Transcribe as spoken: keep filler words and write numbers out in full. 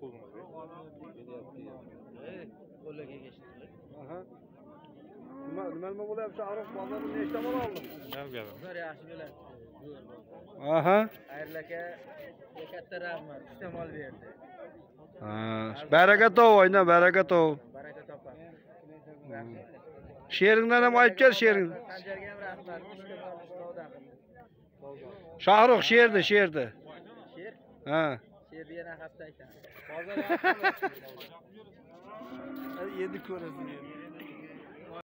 Qo'lga geçti. Aha. Nima nima bo'lyapti? Sharof bozorda nechta mol olding? Bir yaxshi bo'ladi. Aha. Xayrli aka, katta rahmat. Uchta mol berdi. Ha, baraka tov, oyna baraka tov. Baraka topar. Sheringdan ham aytib kel, shering. Qanjarga ham rahmat. Uchta mol savdo qildi. Shahrux sherdi, sherdi. Sher? Ha. Sherni yana hafta ekan. Hozir endi ko'rasan endi.